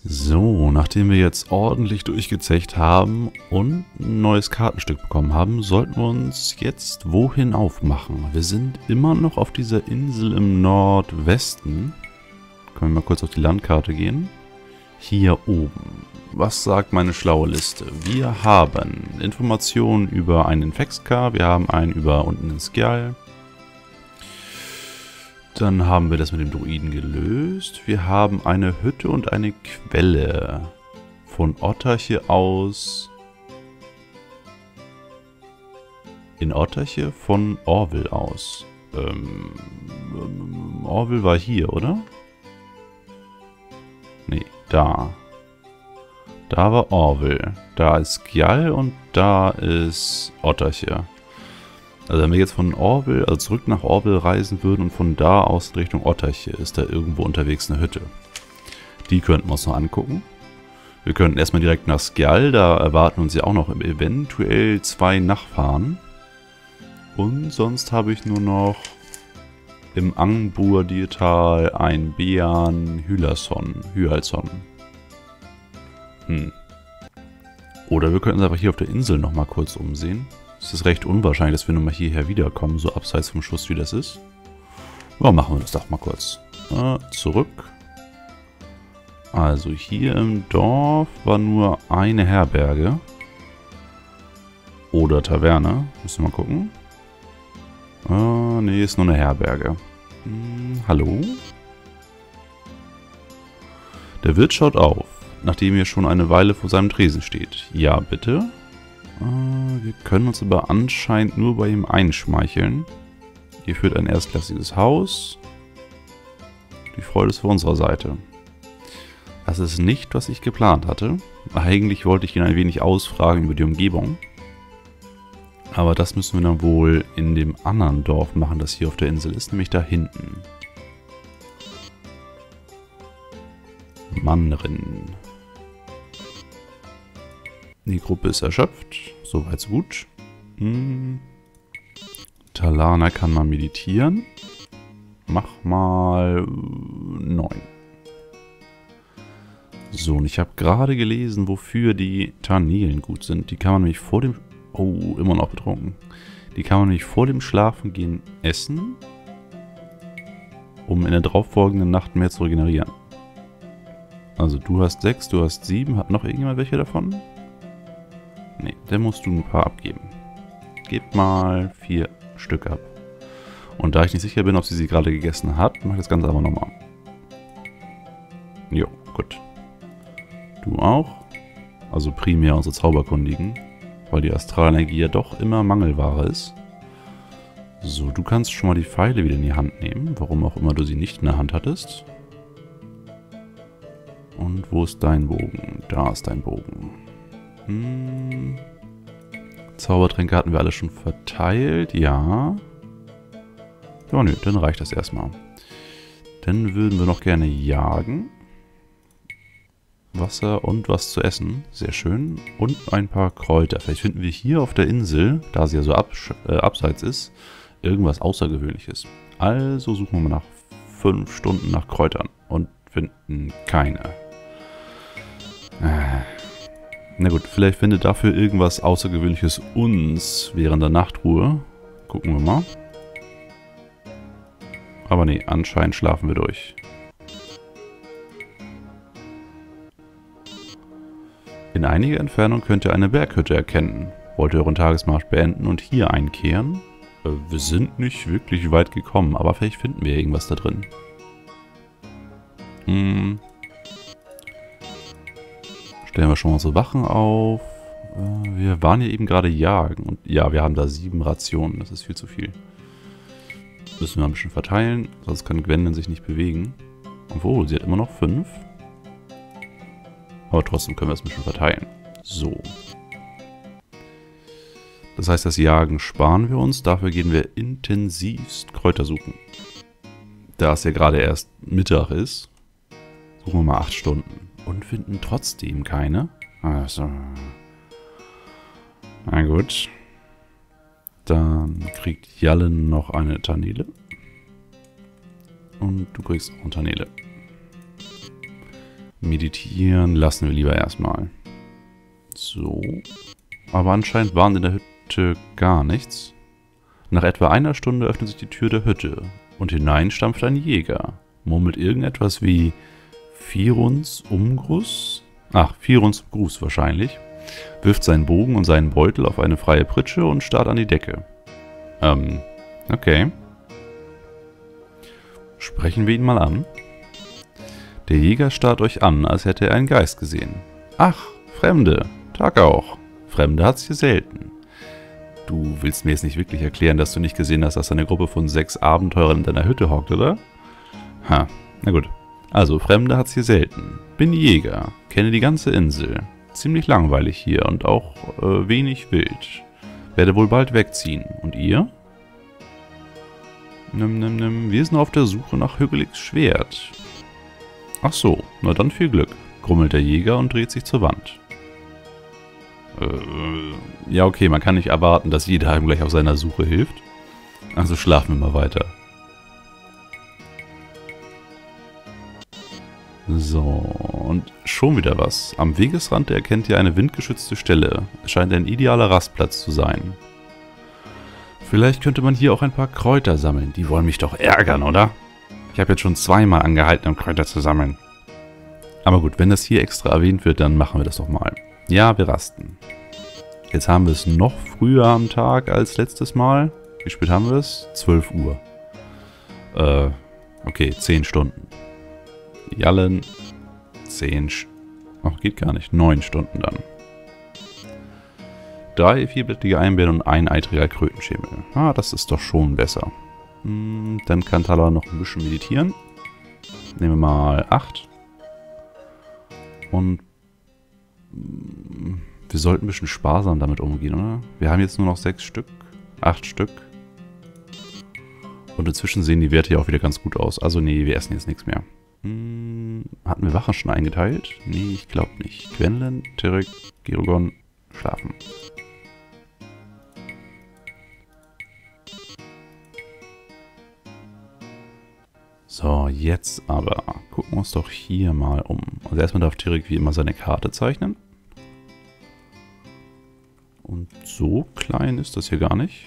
So, nachdem wir jetzt ordentlich durchgezecht haben und ein neues Kartenstück bekommen haben, sollten wir uns jetzt wohin aufmachen. Wir sind immer noch auf dieser Insel im Nordwesten. Können wir mal kurz auf die Landkarte gehen. Hier oben. Was sagt meine schlaue Liste? Wir haben Informationen über einen Infexcar, wir haben einen über unten in Skjal. Dann haben wir das mit dem Druiden gelöst. Wir haben eine Hütte und eine Quelle. Von Otterche aus. In Otterche von Orville aus. Orville war hier, oder? Nee, da. Da war Orville. Da ist Skjal und da ist Otterche. Also wenn wir jetzt von Orville, also zurück nach Orville reisen würden und von da aus in Richtung Otterche, ist da irgendwo unterwegs eine Hütte. Die könnten wir uns noch angucken. Wir könnten erstmal direkt nach Skjal, da erwarten uns ja auch noch eventuell 2 Nachfahren. Und sonst habe ich nur noch im Angburdiertal ein Bean Hyalson. Oder wir könnten uns einfach hier auf der Insel nochmal kurz umsehen. Es ist recht unwahrscheinlich, dass wir nochmal hierher wiederkommen, so abseits vom Schuss wie das ist. Ja, machen wir das doch mal kurz. Zurück. Also hier im Dorf war nur eine Herberge. Oder Taverne. Müssen wir mal gucken. Nee, ist nur eine Herberge. Hallo? Der Wirt schaut auf, nachdem er schon eine Weile vor seinem Tresen steht. Ja, bitte? Wir können uns aber anscheinend nur bei ihm einschmeicheln. Hier führt ein erstklassiges Haus. Die Freude ist für unserer Seite. Das ist nicht, was ich geplant hatte. Eigentlich wollte ich ihn ein wenig ausfragen über die Umgebung. Aber das müssen wir dann wohl in dem anderen Dorf machen, das hier auf der Insel ist, nämlich da hinten. Mannrin. Die Gruppe ist erschöpft. Soweit so gut. Talana kann mal meditieren. Mach mal 9. So, und ich habe gerade gelesen, wofür die Tarnelen gut sind. Die kann man nämlich vor dem... Oh, immer noch betrunken. Die kann man nämlich vor dem Schlafengehen essen, um in der darauffolgenden Nacht mehr zu regenerieren. Also du hast 6, du hast 7. Hat noch irgendjemand welche davon? Nee, dann musst du ein paar abgeben. Gib mal 4 Stück ab. Und da ich nicht sicher bin, ob sie gerade gegessen hat, mache ich das Ganze aber nochmal. Jo, gut. Du auch. Also primär unsere Zauberkundigen. Weil die Astralenergie ja doch immer Mangelware ist. So, du kannst schon mal die Pfeile wieder in die Hand nehmen. Warum auch immer du sie nicht in der Hand hattest. Und wo ist dein Bogen? Da ist dein Bogen. Zaubertränke hatten wir alle schon verteilt. Ja. Ja, nö, dann reicht das erstmal. Dann würden wir noch gerne jagen. Wasser und was zu essen. Sehr schön. Und ein paar Kräuter. Vielleicht finden wir hier auf der Insel, da sie ja so abseits ist, irgendwas Außergewöhnliches. Also suchen wir mal nach 5 Stunden nach Kräutern und finden keine. Na gut, vielleicht findet dafür irgendwas Außergewöhnliches uns während der Nachtruhe. Gucken wir mal. Aber nee, anscheinend schlafen wir durch. In einiger Entfernung könnt ihr eine Berghütte erkennen. Wollt ihr euren Tagesmarsch beenden und hier einkehren? Wir sind nicht wirklich weit gekommen, aber vielleicht finden wir irgendwas da drin. Stellen wir schon mal so Wachen auf. Wir waren ja eben gerade jagen. Und ja, wir haben da 7 Rationen. Das ist viel zu viel. Müssen wir ein bisschen verteilen, sonst kann Gwendolyn sich nicht bewegen. Obwohl, sie hat immer noch 5. Aber trotzdem können wir es ein bisschen verteilen. So. Das heißt, das Jagen sparen wir uns. Dafür gehen wir intensivst Kräuter suchen. Da es ja gerade erst Mittag ist, suchen wir mal 8 Stunden. Und finden trotzdem keine. Also. Na gut. Dann kriegt Jallen noch eine Tanele. Und du kriegst auch eine Tanele. Meditieren lassen wir lieber erstmal. So. Aber anscheinend waren in der Hütte gar nichts. Nach etwa einer Stunde öffnet sich die Tür der Hütte und hinein stampft ein Jäger. Murmelt irgendetwas wie Firuns Umgruß? Ach, Firuns Gruß wahrscheinlich. Wirft seinen Bogen und seinen Beutel auf eine freie Pritsche und starrt an die Decke. Okay. Sprechen wir ihn mal an. Der Jäger starrt euch an, als hätte er einen Geist gesehen. Ach, Fremde. Tag auch. Fremde hat's hier selten. Du willst mir jetzt nicht wirklich erklären, dass du nicht gesehen hast, dass eine Gruppe von 6 Abenteurern in deiner Hütte hockt, oder? Ha, na gut. Also, Fremde hat's hier selten. Bin Jäger, kenne die ganze Insel. Ziemlich langweilig hier und auch wenig wild. Werde wohl bald wegziehen. Und ihr? Wir sind auf der Suche nach Hügeligs Schwert. Ach so, na dann viel Glück, grummelt der Jäger und dreht sich zur Wand. Ja okay, man kann nicht erwarten, dass jeder einem gleich auf seiner Suche hilft. Also schlafen wir mal weiter. So, und schon wieder was. Am Wegesrand erkennt ihr eine windgeschützte Stelle. Es scheint ein idealer Rastplatz zu sein. Vielleicht könnte man hier auch ein paar Kräuter sammeln. Die wollen mich doch ärgern, oder? Ich habe jetzt schon 2-mal angehalten, um Kräuter zu sammeln. Aber gut, wenn das hier extra erwähnt wird, dann machen wir das doch mal. Ja, wir rasten. Jetzt haben wir es noch früher am Tag als letztes Mal. Wie spät haben wir es? 12 Uhr. Okay, 10 Stunden. Jallen 10 Ach, geht gar nicht. 9 Stunden dann. 3 vierblättrige Einbeeren und ein eitriger Krötenschemel. Ah, das ist doch schon besser. Dann kann Tala noch ein bisschen meditieren. Nehmen wir mal 8. Und wir sollten ein bisschen sparsam damit umgehen, oder? Wir haben jetzt nur noch 6 Stück. 8 Stück. Und inzwischen sehen die Werte ja auch wieder ganz gut aus. Also nee, wir essen jetzt nichts mehr. Hatten wir Wachen schon eingeteilt? Nee, ich glaube nicht. Gwendolyn, Terek, Gerogon, schlafen. So, jetzt aber gucken wir uns doch hier mal um. Also erstmal darf Terek wie immer seine Karte zeichnen. Und so klein ist das hier gar nicht.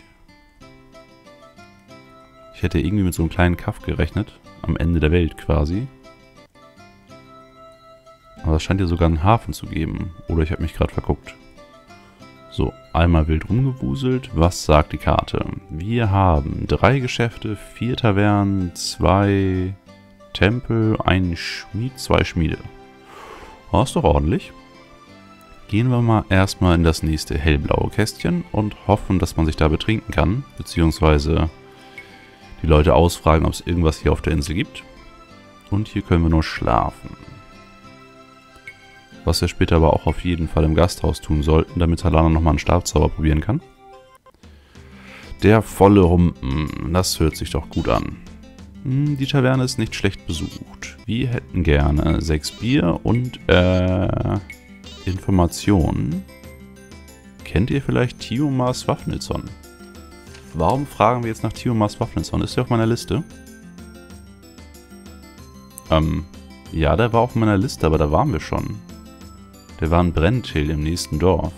Ich hätte irgendwie mit so einem kleinen Kaff gerechnet. Am Ende der Welt quasi. Aber es scheint ja sogar einen Hafen zu geben. Oder ich habe mich gerade verguckt. So, einmal wild rumgewuselt. Was sagt die Karte? Wir haben 3 Geschäfte, 4 Tavernen, 2 Tempel, 1 Schmied, 2 Schmiede. Oh, ist doch ordentlich. Gehen wir mal erstmal in das nächste hellblaue Kästchen und hoffen, dass man sich da betrinken kann. Beziehungsweise die Leute ausfragen, ob es irgendwas hier auf der Insel gibt. Und hier können wir nur schlafen. Was wir später aber auch auf jeden Fall im Gasthaus tun sollten, damit Talana nochmal einen Stabzauber probieren kann. Der volle Humpen, das hört sich doch gut an. Die Taverne ist nicht schlecht besucht. Wir hätten gerne 6 Bier und Informationen. Kennt ihr vielleicht Tiomar Swafnilsson? Warum fragen wir jetzt nach Tiomar Swafnilsson? Ist der auf meiner Liste? Ja, der war auf meiner Liste, aber da waren wir schon. Der war in Brenntil im nächsten Dorf.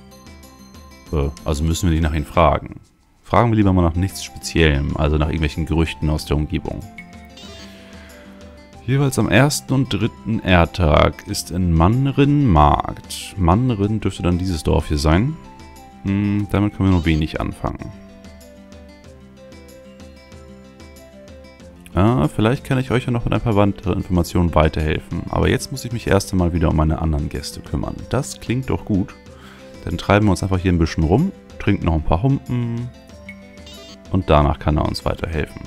Also müssen wir nicht nach ihm fragen. Fragen wir lieber mal nach nichts Speziellem, also nach irgendwelchen Gerüchten aus der Umgebung. Jeweils am 1. und 3. Erdtag ist in Manrin Markt. Manrin dürfte dann dieses Dorf hier sein. Damit können wir nur wenig anfangen. Vielleicht kann ich euch ja noch mit ein paar weitere Informationen weiterhelfen. Aber jetzt muss ich mich erst einmal wieder um meine anderen Gäste kümmern. Das klingt doch gut. Dann treiben wir uns einfach hier ein bisschen rum, trinken noch ein paar Humpen und danach kann er uns weiterhelfen.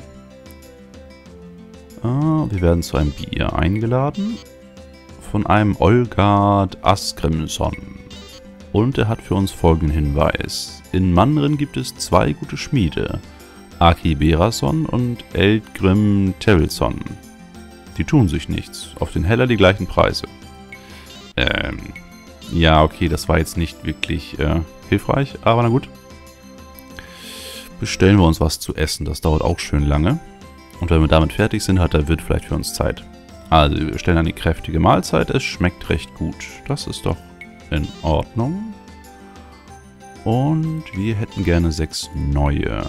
Wir werden zu einem Bier eingeladen von einem Olgard Askrimson. Und er hat für uns folgenden Hinweis. In Manrin gibt es 2 gute Schmiede. Aki Berason und Eldgrim Tevilson. Die tun sich nichts. Auf den Heller die gleichen Preise. Ja, okay, das war jetzt nicht wirklich hilfreich, aber na gut. Bestellen wir uns was zu essen, das dauert auch schön lange. Und wenn wir damit fertig sind, hat der Wirt vielleicht für uns Zeit. Also, wir stellen eine kräftige Mahlzeit. Es schmeckt recht gut. Das ist doch in Ordnung. Und wir hätten gerne 6 neue.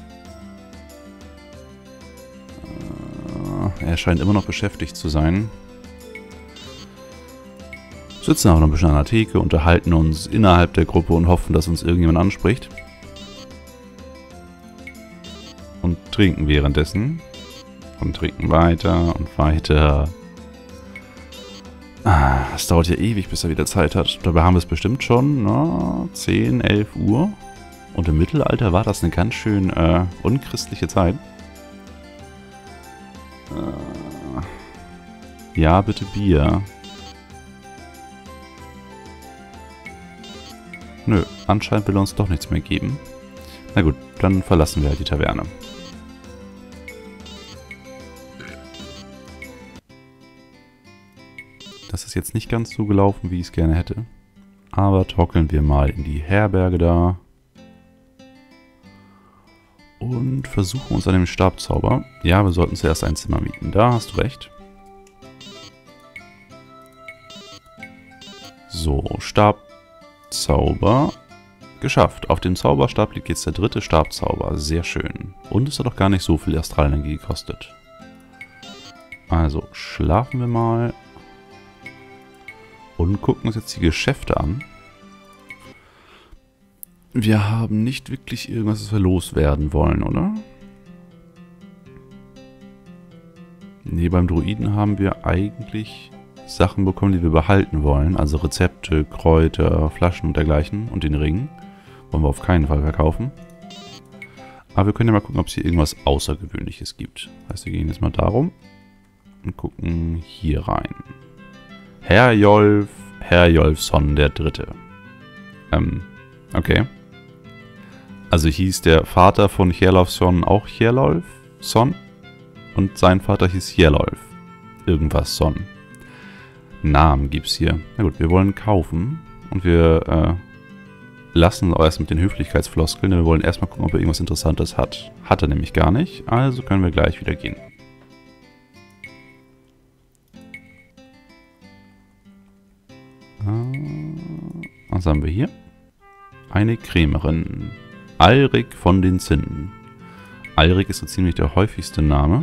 Er scheint immer noch beschäftigt zu sein. Sitzen aber noch ein bisschen an der Theke, unterhalten uns innerhalb der Gruppe und hoffen, dass uns irgendjemand anspricht. Und trinken währenddessen. Und trinken weiter und weiter. Es dauert ja ewig, bis er wieder Zeit hat. Dabei haben wir es bestimmt schon 10, 11 Uhr. Und im Mittelalter war das eine ganz schön unchristliche Zeit. Ja, bitte Bier. Nö, anscheinend will er uns doch nichts mehr geben. Na gut, dann verlassen wir halt die Taverne. Das ist jetzt nicht ganz so gelaufen, wie ich es gerne hätte. Aber torkeln wir mal in die Herberge da. Und versuchen uns an dem Stabzauber. Ja, wir sollten zuerst ein Zimmer mieten. Da hast du recht. So, Stabzauber. Geschafft. Auf dem Zauberstab liegt jetzt der 3. Stabzauber. Sehr schön. Und es hat doch gar nicht so viel Astralenergie gekostet. Also, schlafen wir mal. Und gucken uns jetzt die Geschäfte an. Wir haben nicht wirklich irgendwas, was wir loswerden wollen, oder? Nee, beim Druiden haben wir eigentlich Sachen bekommen, die wir behalten wollen. Also Rezepte, Kräuter, Flaschen und dergleichen. Und den Ring. Wollen wir auf keinen Fall verkaufen. Aber wir können ja mal gucken, ob es hier irgendwas Außergewöhnliches gibt. Das heißt, wir gehen jetzt mal darum. Und gucken hier rein. Herjolfsson der Dritte. Okay. Also hieß der Vater von Herjolfsson auch Herjolfsson und sein Vater hieß Herjolf. Irgendwas Son. Namen gibt's hier. Na gut, wir wollen kaufen und wir lassen erst mit den Höflichkeitsfloskeln, denn wir wollen erstmal gucken, ob er irgendwas Interessantes hat. Hat er nämlich gar nicht, also können wir gleich wieder gehen. Was haben wir hier? Eine Krämerin. Alrik von den Zinnen. Alrik ist so ziemlich der häufigste Name.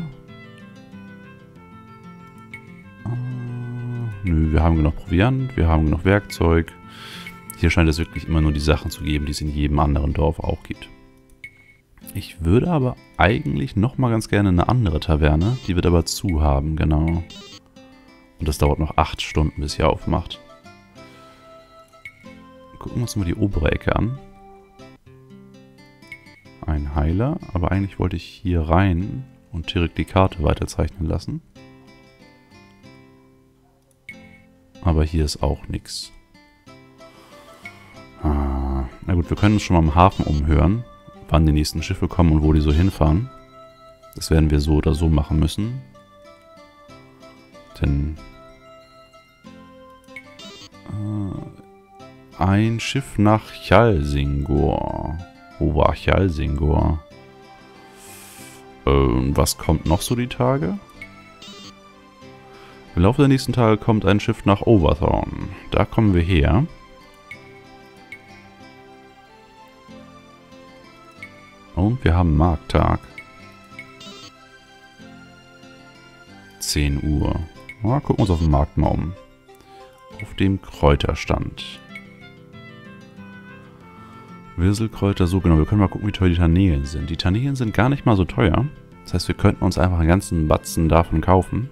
Nö, wir haben genug Proviant, wir haben genug Werkzeug. Hier scheint es wirklich immer nur die Sachen zu geben, die es in jedem anderen Dorf auch gibt. Ich würde aber eigentlich nochmal ganz gerne eine andere Taverne. Die wird aber zu haben, genau. Und das dauert noch 8 Stunden, bis sie aufmacht. Gucken wir uns mal die obere Ecke an. Ein Heiler, aber eigentlich wollte ich hier rein und direkt die Karte weiterzeichnen lassen. Aber hier ist auch nichts. Na gut, wir können uns schon mal am Hafen umhören, wann die nächsten Schiffe kommen und wo die so hinfahren. Das werden wir so oder so machen müssen. Denn ein Schiff nach Chalsingor. Wo war Chalsingor? Was kommt noch so die Tage? Im Laufe der nächsten Tage kommt ein Schiff nach Overthorn. Da kommen wir her. Und wir haben Markttag. 10 Uhr. Na, gucken wir uns auf dem Markt mal um. Auf dem Kräuterstand. Wirselkräuter, so genau. Wir können mal gucken, wie teuer die Tanelen sind. Die Tanelen sind gar nicht mal so teuer. Das heißt, wir könnten uns einfach einen ganzen Batzen davon kaufen.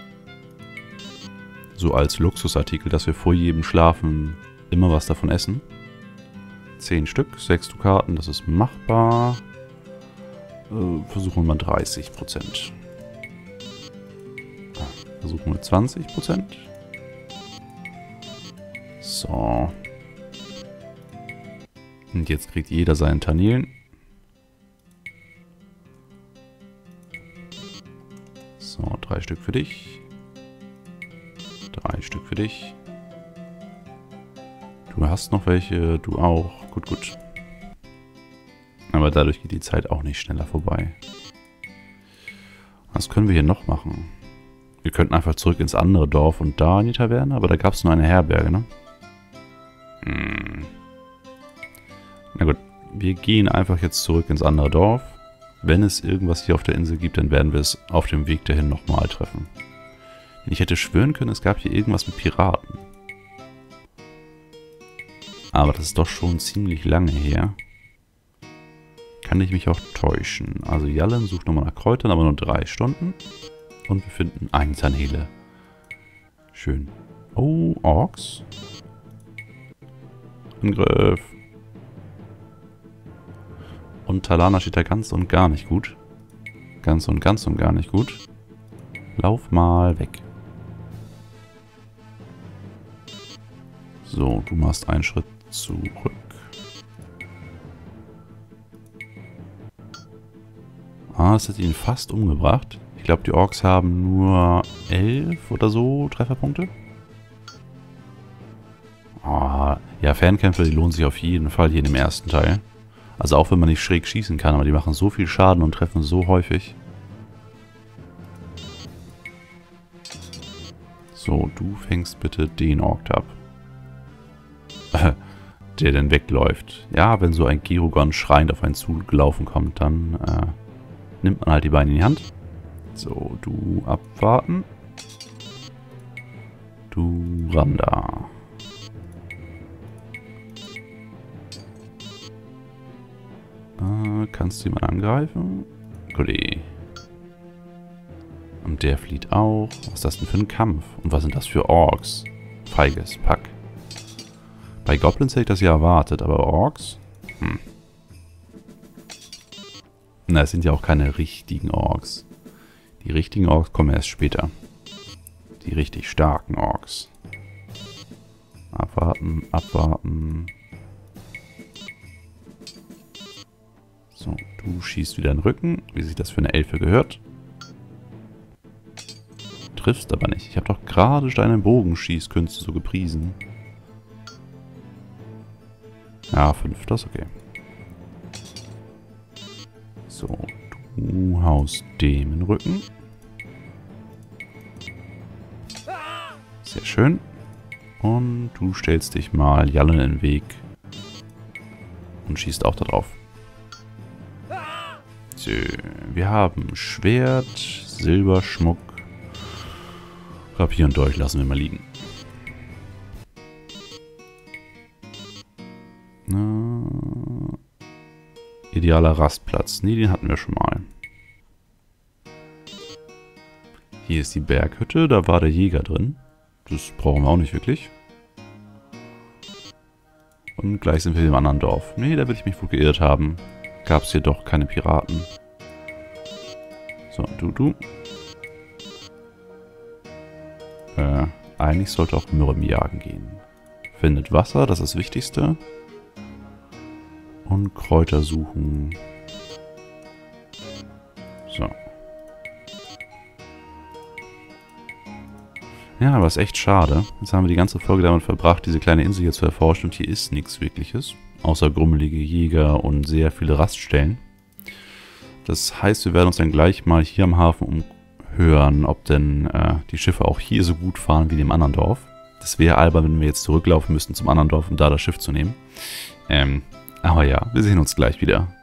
So als Luxusartikel, dass wir vor jedem Schlafen immer was davon essen. 10 Stück, 6 Dukaten, das ist machbar. Versuchen wir mal 30%. Versuchen wir 20%. So. Und jetzt kriegt jeder seinen Tanelen. So, 3 Stück für dich. 3 Stück für dich. Du hast noch welche, du auch. Gut, gut. Aber dadurch geht die Zeit auch nicht schneller vorbei. Was können wir hier noch machen? Wir könnten einfach zurück ins andere Dorf und da in die Taverne, aber da gab es nur eine Herberge, ne? Na gut, wir gehen einfach jetzt zurück ins andere Dorf. Wenn es irgendwas hier auf der Insel gibt, dann werden wir es auf dem Weg dahin nochmal treffen. Ich hätte schwören können, es gab hier irgendwas mit Piraten. Aber das ist doch schon ziemlich lange her. Kann ich mich auch täuschen. Also Jallen sucht nochmal nach Kräutern, aber nur 3 Stunden. Und wir finden einen Tanele. Schön. Oh, Orks. Angriff. Und Talana steht da ganz und gar nicht gut. Ganz und gar nicht gut. Lauf mal weg. So, du machst einen Schritt zurück. Ah, das hat ihn fast umgebracht. Ich glaube, die Orks haben nur 11 oder so Trefferpunkte. Ah, ja, Fernkämpfer, die lohnen sich auf jeden Fall hier in dem ersten Teil. Also auch wenn man nicht schräg schießen kann, aber die machen so viel Schaden und treffen so häufig. So, du fängst bitte den Ork ab. Der denn wegläuft. Ja, wenn so ein Girugon schreiend auf einen zugelaufen kommt, dann nimmt man halt die Beine in die Hand. So, du abwarten. Du ran da. Kannst du jemanden angreifen? Kollege. Und der flieht auch. Was ist das denn für ein Kampf? Und was sind das für Orks? Feiges Pack. Bei Goblins hätte ich das ja erwartet, aber Orks? Na, es sind ja auch keine richtigen Orks. Die richtigen Orks kommen erst später. Die richtig starken Orks. Abwarten, abwarten. So, du schießt wieder in den Rücken, wie sich das für eine Elfe gehört. Triffst aber nicht. Ich habe doch gerade deine Bogenschießkünste so gepriesen. Ja, 5, das ist okay. So, du haust dem in den Rücken. Sehr schön. Und du stellst dich mal Jallen in den Weg. Und schießt auch da drauf. So, wir haben Schwert, Silberschmuck, Rapier und Dolch lassen wir mal liegen. Idealer Rastplatz. Nee, den hatten wir schon mal. Hier ist die Berghütte, da war der Jäger drin. Das brauchen wir auch nicht wirklich. Und gleich sind wir im anderen Dorf. Nee, da will ich mich wohl geirrt haben. Gab es hier doch keine Piraten. So, du. Eigentlich sollte auch Myrrem jagen gehen. Findet Wasser, das ist das Wichtigste. Und Kräuter suchen. So. Ja, aber ist echt schade. Jetzt haben wir die ganze Folge damit verbracht, diese kleine Insel hier zu erforschen und hier ist nichts Wirkliches. Außer grummelige Jäger und sehr viele Raststellen. Das heißt, wir werden uns dann gleich mal hier am Hafen umhören, ob denn die Schiffe auch hier so gut fahren wie in dem anderen Dorf. Das wäre albern, wenn wir jetzt zurücklaufen müssten zum anderen Dorf, um da das Schiff zu nehmen. Aber ja, wir sehen uns gleich wieder.